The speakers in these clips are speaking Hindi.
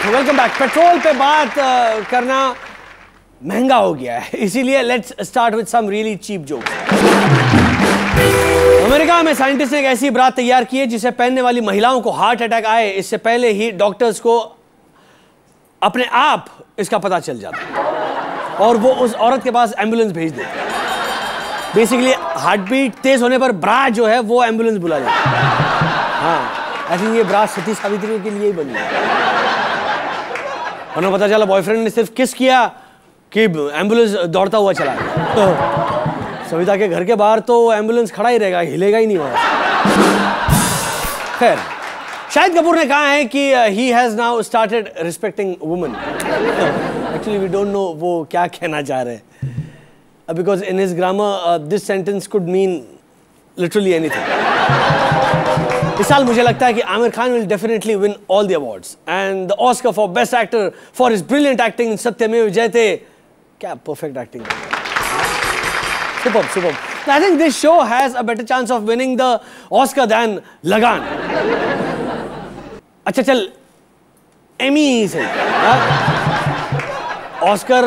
Welcome back. पेट्रोल पे बात करना महंगा हो गया है, इसीलिए let's start with some really cheap jokes. America में साइंटिस्ट ने एक ऐसी बरात तैयार की है जिसे पहनने वाली महिलाओं को हार्ट अटैक आए इससे पहले ही डॉक्टर्स को अपने आप इसका पता चल जाता और वो उस औरत के पास एम्बुलेंस भेज देते। बेसिकली हार्ट बीट तेज होने पर ब्रा जो है वो एम्बुलेंस बुला लेता। हाँ, आई थिंक ये ब्रा सती सावित्री के लिए ही बनी है। उन्हें पता चला बॉयफ्रेंड ने सिर्फ किस किया कि एम्बुलेंस दौड़ता हुआ चला गया। सविता के घर के बाहर तो एम्बुलेंस खड़ा ही रहेगा, हिलेगा ही नहीं वहां। खैर, शाहिद कपूर ने कहा है कि he has now started respecting women. Actually we don't know वो क्या कहना चाह रहे हैं, because in his grammar this sentence could mean literally anything. इस साल मुझे लगता है कि Aamir Khan will definitely win all the awards and the Oscar for best actor for his brilliant acting in Satyamev Jayate. क्या perfect acting, superb, superb. I think this show has a better chance of winning the Oscar than Lagan. अच्छा चल, एमी से ऑस्कर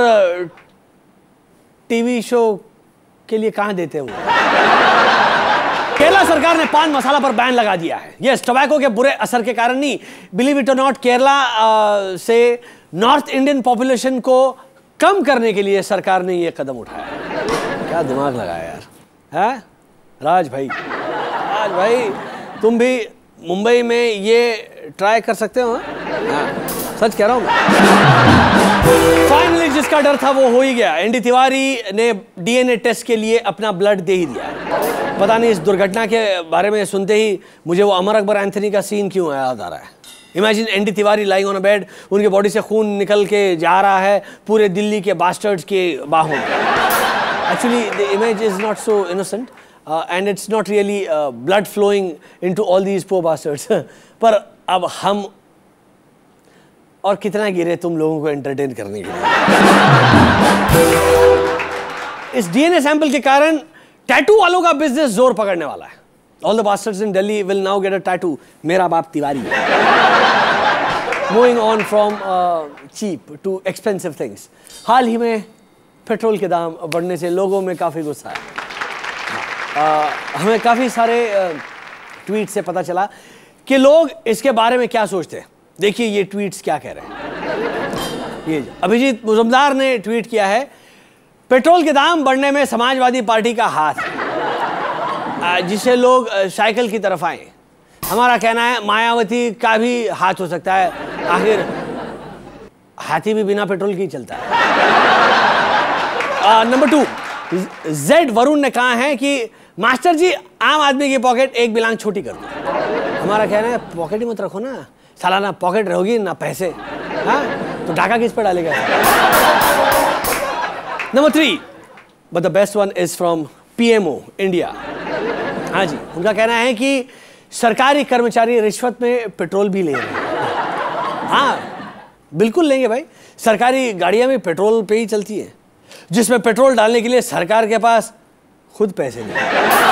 टीवी शो के लिए कहां देते हैं वो? केरला सरकार ने पान मसाला पर बैन लगा दिया है। यस, टोबैको के बुरे असर के कारण नहीं, बिलीव इट और नॉट, केरला से नॉर्थ इंडियन पॉपुलेशन को कम करने के लिए सरकार ने यह कदम उठाया। क्या दिमाग लगाया यार, है राज भाई? राज भाई, तुम भी मुंबई में ये ट्राई कर सकते हो? हाँ, सच कह रहा हूँ मैं। फाइनली जिसका डर था वो हो ही गया। एनडी तिवारी ने डीएनए टेस्ट के लिए अपना ब्लड दे ही दिया है। पता नहीं इस दुर्घटना के बारे में सुनते ही मुझे वो अमर अकबर एंथनी का सीन क्यों याद आ रहा है। Imagine ND Tiwari lying on a bed, उनके बॉडी से खून निकल के जा रहा है पूरे दिल्ली के बास्टर्ड्स के बाहों में। Actually, the image is not so innocent, and it's not really blood flowing into all these poor bastards. पर अब हम और कितना गिरे तुम लोगों को एंटरटेन करने के लिए। इस डीएनए सैंपल के कारण टैटू वालों का बिजनेस जोर पकड़ने वाला है। All the bastards in Delhi will now get a tattoo. मेरा बाप Tiwari. Moving on from cheap to expensive things. हाल ही में पेट्रोल के दाम बढ़ने से लोगों में काफ़ी गुस्सा है। हमें काफ़ी सारे ट्वीट से पता चला कि लोग इसके बारे में क्या सोचते हैं। देखिए ये ट्वीट्स क्या कह रहे हैं। ये अभिजीत मुजम्दार ने ट्वीट किया है, पेट्रोल के दाम बढ़ने में समाजवादी पार्टी का हाथ है, जिसे लोग साइकिल की तरफ आए। हमारा कहना है मायावती का भी हाथ हो सकता है, आखिर हाथी भी बिना पेट्रोल की चलता है। नंबर 2, जेड वरुण ने कहा है कि मास्टर जी आम आदमी की पॉकेट एक बिलांग छोटी कर दो। हमारा कहना है पॉकेट ही मत रखो ना, साला ना पॉकेट रहोगी ना पैसे। हाँ, तो ढाका किस पर डालेगा? Number 3, but the best one is from PMO India. हाँ जी, उनका कहना है कि सरकारी कर्मचारी रिश्वत में पेट्रोल भी ले रहे हैं। हाँ बिल्कुल लेंगे भाई, सरकारी गाड़ियां भी पेट्रोल पे ही चलती है, जिसमें पेट्रोल डालने के लिए सरकार के पास खुद पैसे नहीं।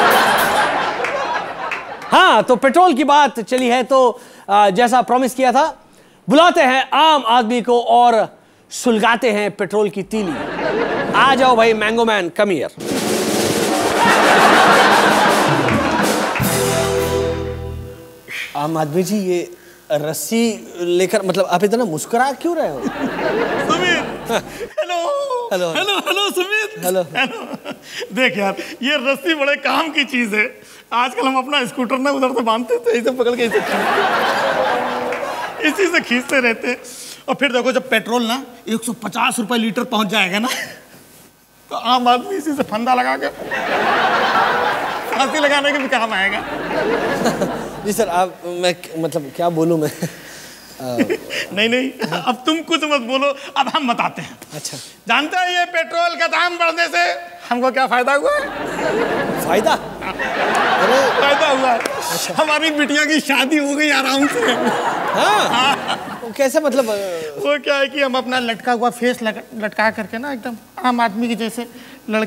हाँ, तो पेट्रोल की बात चली है तो जैसा प्रॉमिस किया था, बुलाते हैं आम आदमी को और सुलगाते हैं पेट्रोल की तीली। आ जाओ भाई मैंगो मैन, कम हियर। आम आदमी जी, ये रस्सी लेकर, मतलब आप इतना मुस्कुरा क्यों रहे हो? Sumit, hello hello hello hello Sumit, hello hello. देख यार, ये रस्सी बड़े काम की चीज है। आजकल हम अपना स्कूटर ना उधर से बांधते थे, इसे पकड़ के इसी से खींचते रहते। और फिर देखो जब पेट्रोल ना 150 रुपए लीटर पहुंच जाएगा ना, तो आम आदमी इसी से फंदा लगा के फांसी लगाने के भी काम आएगा। जी सर, आप मैं मतलब क्या बोलूं मैं? नहीं, अब तुम कुछ मत बोलो, अब हम बताते हैं। अच्छा, जानते हैं ये पेट्रोल का दाम बढ़ने से हमको क्या फायदा हुआ है? फायदा? अरे फायदा हुआ है। अच्छा। हमारी बिटिया की शादी हो गई आराम से। हाँ? कैसे मतलब? वो क्या है कि हम अपना लटका हुआ फेस लटका करके ना एकदम आम आदमी के जैसे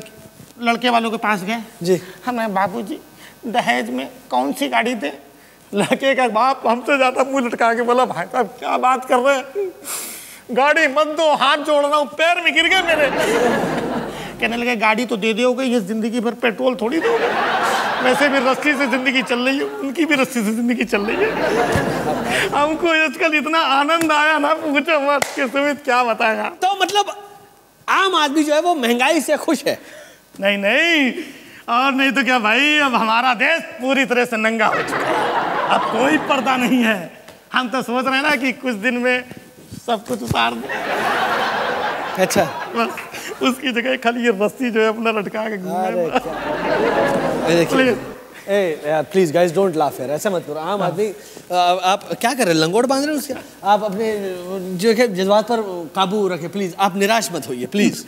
लड़के वालों के पास गए जी। हमें बाबूजी दहेज में कौन सी गाड़ी दे? लड़के का बाप हमसे ज्यादा मुंह लटका के बोला, भाई साहब क्या बात कर रहे हैं, गाड़ी मत दो, हाथ जोड़ रहा हूँ, पैर में गिर गए मेरे। कहने लगे गाड़ी तो दे दोगे, ये जिंदगी भर पेट्रोल थोड़ी दोगे, वैसे भी रस्सी से जिंदगी चल रही है, उनकी भी रस्सी से जिंदगी चल रही है। हमको आजकल इतना आनंद आया ना, पूछो मत कि सुमित क्या बताया। तो मतलब आम आदमी जो है वो महंगाई से खुश है? नहीं नहीं, और नहीं तो क्या भाई, अब हमारा देश पूरी तरह से नंगा हो चुका है, अब कोई पर्दा नहीं है। हम तो सोच रहे हैं ना कि कुछ दिन में सब कुछ उतार दे। अच्छा, बस उसकी जगह खाली ये रस्सी जो है अपना लटका के घूमे। प्लीज गाइस डोंट लाफ यार, ऐसा मत करो। आम आदमी आप क्या कर रहे हैं, लंगोट बांध रहे हैं उसके? आप अपने जो है जज्बात पर काबू रखें प्लीज, आप निराश मत होइए प्लीज।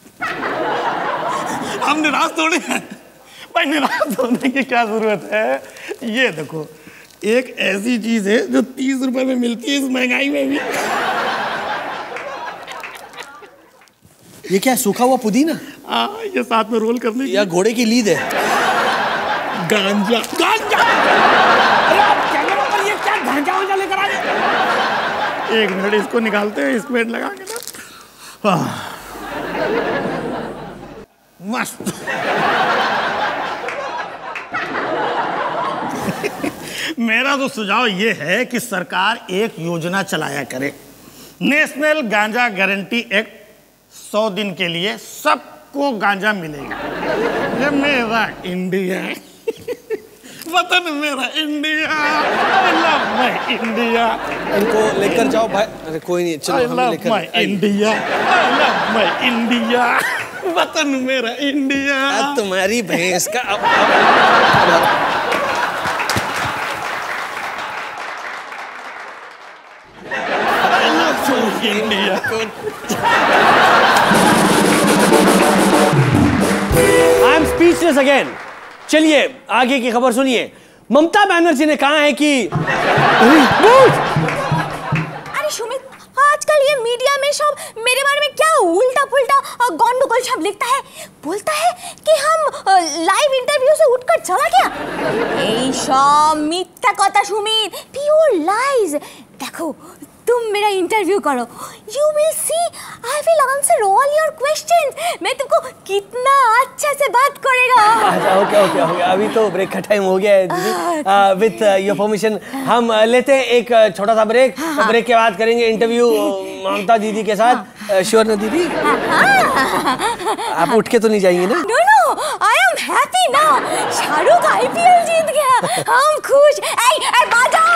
हम निराश थोड़े हैं भाई, निराश होने की क्या जरूरत है। ये देखो, एक ऐसी चीज है जो 30 रुपए में मिलती है इस महंगाई में भी। ये क्या, सूखा हुआ पुदीना? ये साथ में रोल करने या घोड़े की लीद है? गांजा। गांजा? अरे आप कैमरा ये क्या गांजा वांजा लेकर आ गए? एक मिनट, इसको निकालते हैं, इसमें लगा के ना। मस्त। मेरा तो सुझाव ये है कि सरकार एक योजना चलाया करे, नेशनल गांजा गारंटी एक्ट। 100 दिन के लिए सबको गांजा मिलेगा। ये मेरा इंडिया, वतन मेरा India, I love my India. इनको लेकर जाओ भाई। अरे कोई नहीं, चलो हम लेकर। I love my India, I love my India, वतन मेरा इंडिया। तुम्हारी भैंस का India. I am speechless again. चलिए आगे की खबर सुनिए। ममता बनर्जी ने कहा है कि अरे सुमित, आजकल ये मीडिया में सब मेरे बारे में क्या उल्टा पुल्टा गंडगोल सब लिखता है। बोलता है कि हम लाइव इंटरव्यू से उठकर चला गया। এই সব মিথ্যা কথা সুমিত, प्योर लाइज। देखो तुम मेरा इंटरव्यू करो, you will see I will answer all your questions. मैं तुमको कितना अच्छा से बात करेगा। ओके ओके ओके, अभी तो ब्रेक का टाइम हो गया है दीदी। विथ योर परमिशन हम लेते हैं एक छोटा सा ब्रेक। ब्रेक के बाद करेंगे इंटरव्यू ममता दीदी के साथ। श्योर ना दीदी? आप उठ के तो नहीं जाएंगी ना? No no, I am happy now. Shahrukh IPL जीत गया, हम खुश। ए बाजा